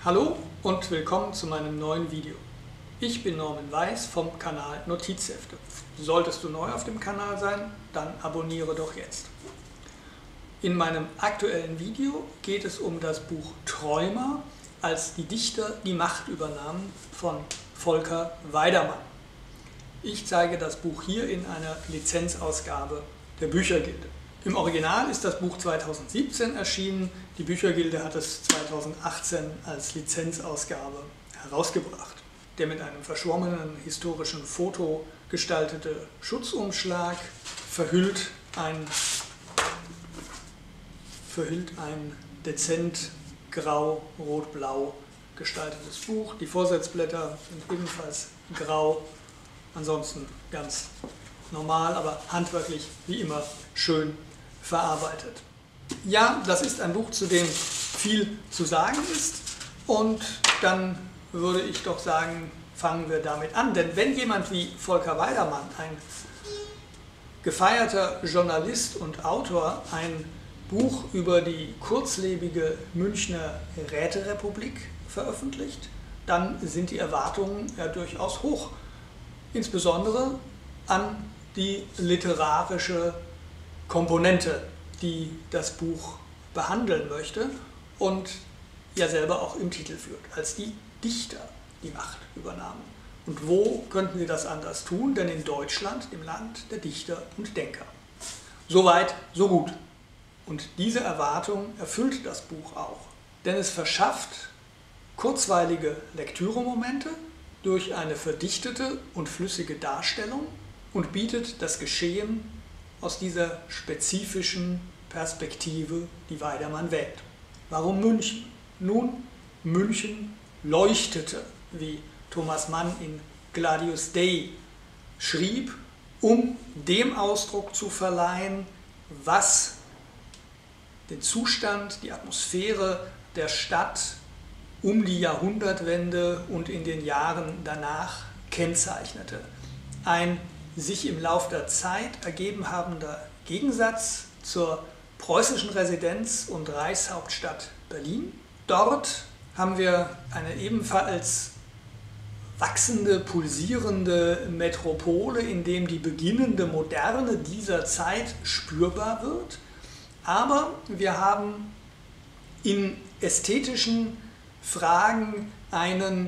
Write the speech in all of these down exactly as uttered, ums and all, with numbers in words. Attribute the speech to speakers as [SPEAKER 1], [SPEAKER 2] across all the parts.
[SPEAKER 1] Hallo und willkommen zu meinem neuen Video. Ich bin Norman Weiß vom Kanal Notizhefte. Solltest du neu auf dem Kanal sein, dann abonniere doch jetzt. In meinem aktuellen Video geht es um das Buch Träumer, als die Dichter die Macht übernahmen von Volker Weidermann. Ich zeige das Buch hier in einer Lizenzausgabe der Büchergilde. Im Original ist das Buch zweitausendsiebzehn erschienen, die Büchergilde hat es zweitausendachtzehn als Lizenzausgabe herausgebracht. Der mit einem verschwommenen historischen Foto gestaltete Schutzumschlag verhüllt ein, verhüllt ein dezent grau-rot-blau gestaltetes Buch. Die Vorsatzblätter sind ebenfalls grau, ansonsten ganz normal, aber handwerklich wie immer schön verarbeitet. Ja, das ist ein Buch, zu dem viel zu sagen ist, und dann würde ich doch sagen, fangen wir damit an. Denn wenn jemand wie Volker Weidermann, ein gefeierter Journalist und Autor, ein Buch über die kurzlebige Münchner Räterepublik veröffentlicht, dann sind die Erwartungen ja durchaus hoch, insbesondere an die literarische Komponente, die das Buch behandeln möchte und ja selber auch im Titel führt, als die Dichter die Macht übernahmen. Und wo könnten sie das anders tun, denn in Deutschland, dem Land der Dichter und Denker. Soweit, so gut. Und diese Erwartung erfüllt das Buch auch, denn es verschafft kurzweilige Lektüremomente durch eine verdichtete und flüssige Darstellung und bietet das Geschehen aus dieser spezifischen Perspektive, die Weidermann wählt. Warum München? Nun, München leuchtete, wie Thomas Mann in Gladius Dei schrieb, um dem Ausdruck zu verleihen, was den Zustand, die Atmosphäre der Stadt um die Jahrhundertwende und in den Jahren danach kennzeichnete. Ein sich im Lauf der Zeit ergeben habender Gegensatz zur preußischen Residenz und Reichshauptstadt Berlin. Dort haben wir eine ebenfalls wachsende, pulsierende Metropole, in dem die beginnende Moderne dieser Zeit spürbar wird. Aber wir haben in ästhetischen Fragen einen,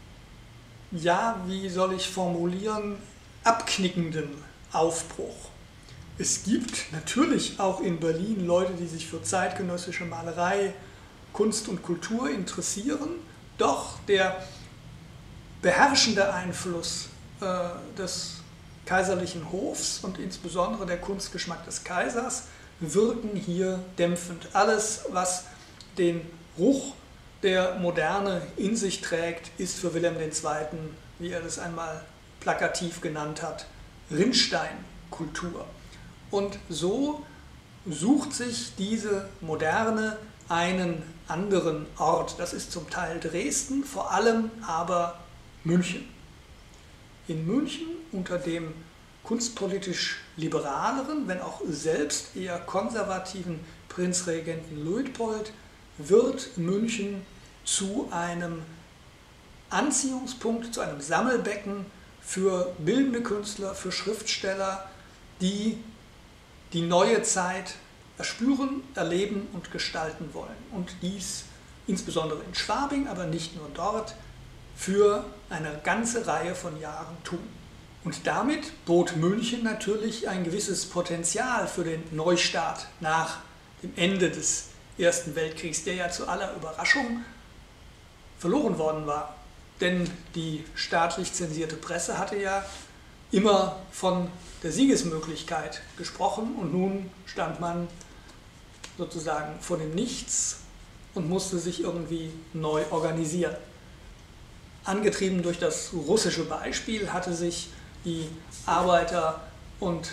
[SPEAKER 1] ja, wie soll ich formulieren, abknickenden Aufbruch. Es gibt natürlich auch in Berlin Leute, die sich für zeitgenössische Malerei, Kunst und Kultur interessieren, doch der beherrschende Einfluss äh, des kaiserlichen Hofs und insbesondere der Kunstgeschmack des Kaisers wirken hier dämpfend. Alles, was den Ruch der Moderne in sich trägt, ist für Wilhelm der Zweite., wie er das einmal plakativ genannt hat, Rinnsteinkultur. Und so sucht sich diese Moderne einen anderen Ort. Das ist zum Teil Dresden, vor allem aber München. In München unter dem kunstpolitisch liberaleren, wenn auch selbst eher konservativen Prinzregenten Luitpold wird München zu einem Anziehungspunkt, zu einem Sammelbecken für bildende Künstler, für Schriftsteller, die die neue Zeit erspüren, erleben und gestalten wollen. Und dies insbesondere in Schwabing, aber nicht nur dort, für eine ganze Reihe von Jahren tun. Und damit bot München natürlich ein gewisses Potenzial für den Neustart nach dem Ende des Ersten Weltkriegs, der ja zu aller Überraschung verloren worden war. Denn die staatlich zensierte Presse hatte ja immer von der Siegesmöglichkeit gesprochen und nun stand man sozusagen vor dem Nichts und musste sich irgendwie neu organisieren. Angetrieben durch das russische Beispiel hatte sich die Arbeiter- und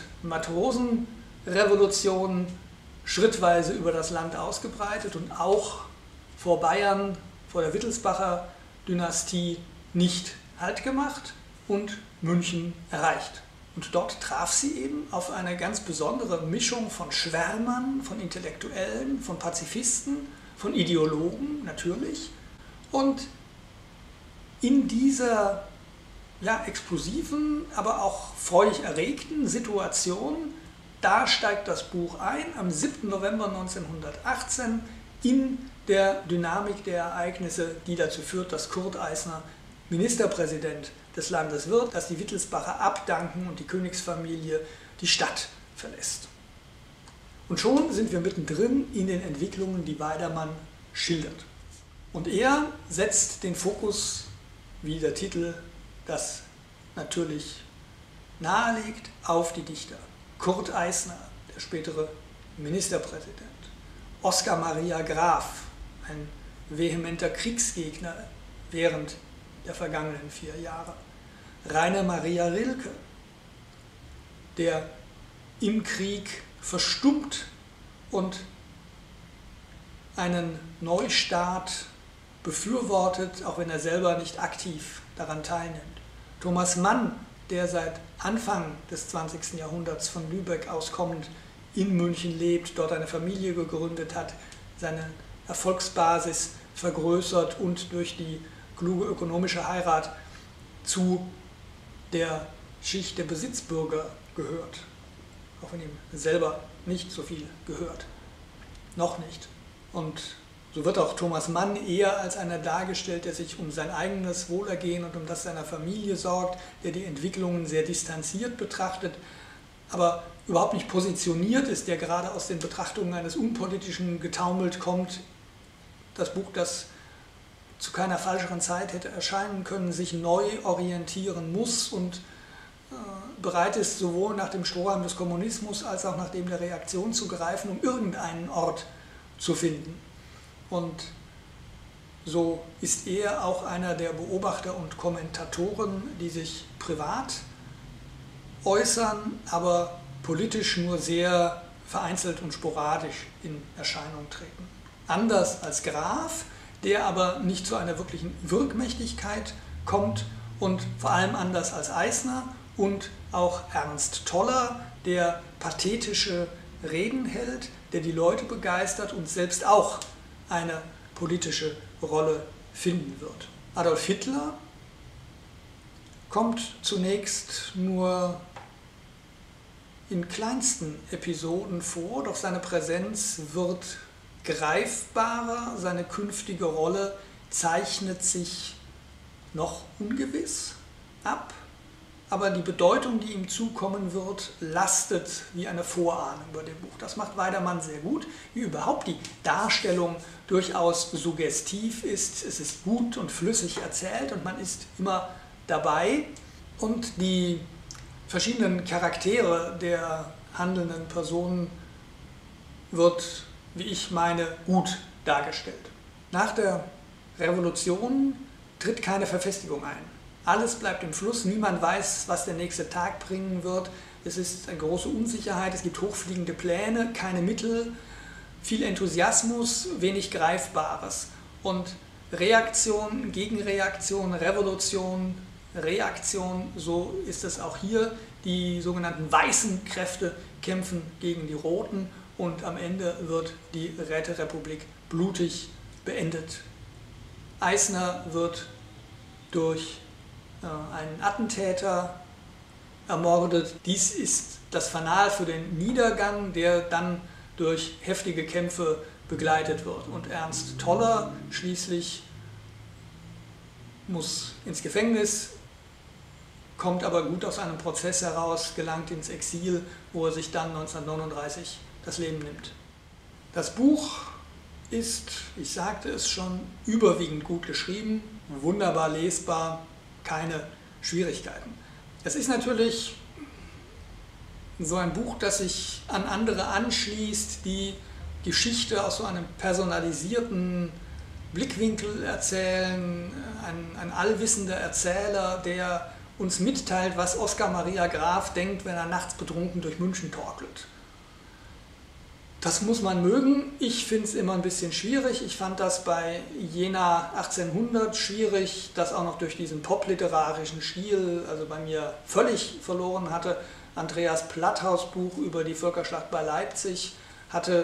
[SPEAKER 1] Matrosenrevolution schrittweise über das Land ausgebreitet und auch vor Bayern, vor der Wittelsbacher Dynastie nicht Halt gemacht und München erreicht. Und dort traf sie eben auf eine ganz besondere Mischung von Schwärmern, von Intellektuellen, von Pazifisten, von Ideologen natürlich Und in dieser ja, explosiven, aber auch freudig erregten Situation, da steigt das Buch ein, am siebten November neunzehnhundertachtzehn, in der Dynamik der Ereignisse, die dazu führt, dass Kurt Eisner Ministerpräsident des Landes wird, dass die Wittelsbacher abdanken und die Königsfamilie die Stadt verlässt. Und schon sind wir mittendrin in den Entwicklungen, die Weidermann schildert. Und er setzt den Fokus, wie der Titel das natürlich nahelegt, auf die Dichter. Kurt Eisner, der spätere Ministerpräsident. Oskar Maria Graf, ein vehementer Kriegsgegner während der vergangenen vier Jahre. Rainer Maria Rilke, der im Krieg verstummt und einen Neustart befürwortet, auch wenn er selber nicht aktiv daran teilnimmt. Thomas Mann, der seit Anfang des zwanzigsten Jahrhunderts von Lübeck aus kommend in München lebt, dort eine Familie gegründet hat, seine Erfolgsbasis vergrößert und durch die kluge ökonomische Heirat zu der Schicht der Besitzbürger gehört, auch wenn ihm selber nicht so viel gehört. Noch nicht. Und so wird auch Thomas Mann eher als einer dargestellt, der sich um sein eigenes Wohlergehen und um das seiner Familie sorgt, der die Entwicklungen sehr distanziert betrachtet, aber überhaupt nicht positioniert ist, der gerade aus den Betrachtungen eines Unpolitischen getaumelt kommt. Das Buch, das zu keiner falscheren Zeit hätte erscheinen können, sich neu orientieren muss und äh, bereit ist, sowohl nach dem Strohhalm des Kommunismus als auch nach dem der Reaktion zu greifen, um irgendeinen Ort zu finden. Und so ist er auch einer der Beobachter und Kommentatoren, die sich privat äußern, aber politisch nur sehr vereinzelt und sporadisch in Erscheinung treten. Anders als Graf, der aber nicht zu einer wirklichen Wirkmächtigkeit kommt, und vor allem anders als Eisner und auch Ernst Toller, der pathetische Reden hält, der die Leute begeistert und selbst auch eine politische Rolle finden wird. Adolf Hitler kommt zunächst nur in kleinsten Episoden vor, doch seine Präsenz wird greifbarer, seine künftige Rolle zeichnet sich noch ungewiss ab, aber die Bedeutung, die ihm zukommen wird, lastet wie eine Vorahnung über dem Buch. Das macht Weidermann sehr gut, wie überhaupt die Darstellung durchaus suggestiv ist. Es ist gut und flüssig erzählt und man ist immer dabei. Und die verschiedenen Charaktere der handelnden Personen wird, wie ich meine, gut dargestellt. Nach der Revolution tritt keine Verfestigung ein. Alles bleibt im Fluss, niemand weiß, was der nächste Tag bringen wird. Es ist eine große Unsicherheit, es gibt hochfliegende Pläne, keine Mittel, viel Enthusiasmus, wenig Greifbares. Und Reaktion, Gegenreaktion, Revolution, Reaktion, so ist es auch hier. Die sogenannten weißen Kräfte kämpfen gegen die roten und am Ende wird die Räterepublik blutig beendet. Eisner wird durch einen Attentäter ermordet. Dies ist das Fanal für den Niedergang, der dann durch heftige Kämpfe begleitet wird. Und Ernst Toller schließlich muss ins Gefängnis, kommt aber gut aus einem Prozess heraus, gelangt ins Exil, wo er sich dann neunzehnhundertneununddreißig das Leben nimmt. Das Buch ist, ich sagte es schon, überwiegend gut geschrieben, wunderbar lesbar, keine Schwierigkeiten. Es ist natürlich so ein Buch, das sich an andere anschließt, die Geschichte aus so einem personalisierten Blickwinkel erzählen, ein, ein allwissender Erzähler, der uns mitteilt, was Oskar Maria Graf denkt, wenn er nachts betrunken durch München torkelt. Das muss man mögen. Ich finde es immer ein bisschen schwierig. Ich fand das bei Jena achtzehnhundert schwierig, das auch noch durch diesen popliterarischen Stil, also bei mir völlig verloren hatte. Andreas Platthaus Buch über die Völkerschlacht bei Leipzig hatte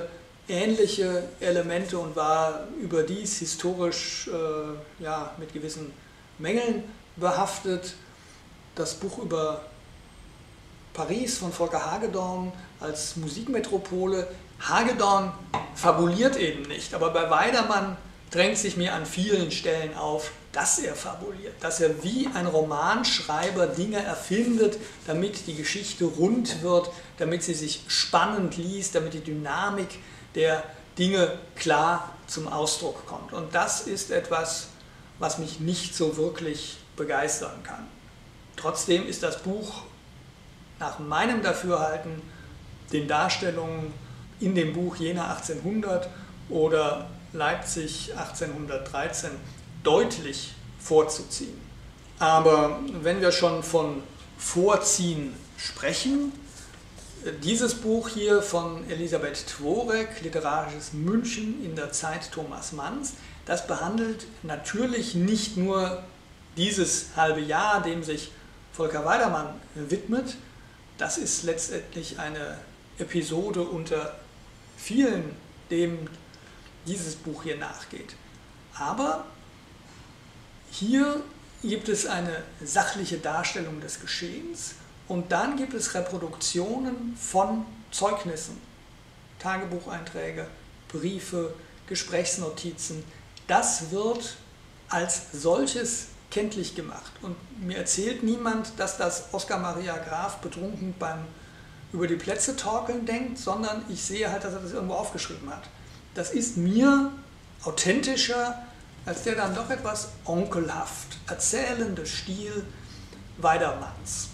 [SPEAKER 1] ähnliche Elemente und war überdies historisch äh, ja, mit gewissen Mängeln behaftet. Das Buch über Paris von Volker Hagedorn als Musikmetropole. Hagedorn fabuliert eben nicht, aber bei Weidermann drängt sich mir an vielen Stellen auf, dass er fabuliert, dass er wie ein Romanschreiber Dinge erfindet, damit die Geschichte rund wird, damit sie sich spannend liest, damit die Dynamik der Dinge klar zum Ausdruck kommt. Und das ist etwas, was mich nicht so wirklich begeistern kann. Trotzdem ist das Buch nach meinem Dafürhalten den Darstellungen in dem Buch Jena achtzehnhundert oder Leipzig achtzehnhundertdreizehn deutlich vorzuziehen. Aber wenn wir schon von Vorziehen sprechen, dieses Buch hier von Elisabeth Tworek, Literarisches München in der Zeit Thomas Manns, das behandelt natürlich nicht nur dieses halbe Jahr, dem sich Volker Weidermann widmet. Das ist letztendlich eine Episode unter vielen, dem dieses Buch hier nachgeht. Aber hier gibt es eine sachliche Darstellung des Geschehens und dann gibt es Reproduktionen von Zeugnissen, Tagebucheinträge, Briefe, Gesprächsnotizen. Das wird als solches kenntlich gemacht. Und mir erzählt niemand, dass das Oskar Maria Graf betrunken beim über die Plätze torkeln denkt, sondern ich sehe halt, dass er das irgendwo aufgeschrieben hat. Das ist mir authentischer als der dann doch etwas onkelhaft erzählende Stil Weidermanns.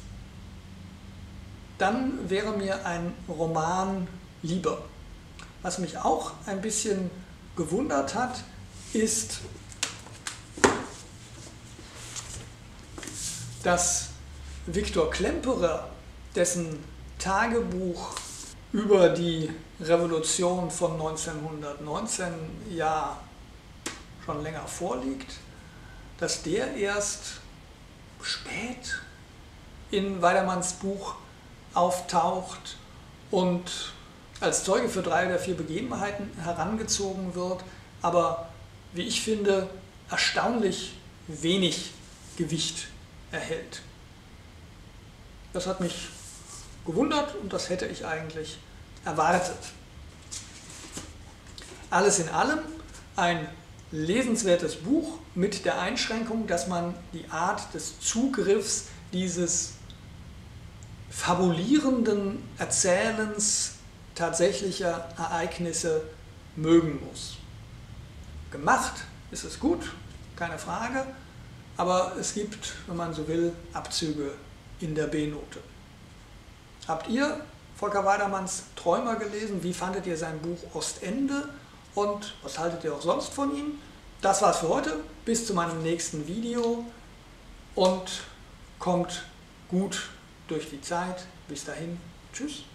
[SPEAKER 1] Dann wäre mir ein Roman lieber. Was mich auch ein bisschen gewundert hat, ist, dass Viktor Klemperer, dessen Tagebuch über die Revolution von neunzehnhundertneunzehn ja schon länger vorliegt, dass der erst spät in Weidermanns Buch auftaucht und als Zeuge für drei oder vier Begebenheiten herangezogen wird, aber wie ich finde, erstaunlich wenig Gewicht erhält. Das hat mich gewundert und das hätte ich eigentlich erwartet. Alles in allem ein lesenswertes Buch mit der Einschränkung, dass man die Art des Zugriffs dieses fabulierenden Erzählens tatsächlicher Ereignisse mögen muss. Gemacht ist es gut, keine Frage, aber es gibt, wenn man so will, Abzüge in der B-Note. Habt ihr Volker Weidermanns Träumer gelesen? Wie fandet ihr sein Buch Ostende? Und was haltet ihr auch sonst von ihm? Das war's für heute. Bis zu meinem nächsten Video und kommt gut durch die Zeit. Bis dahin. Tschüss.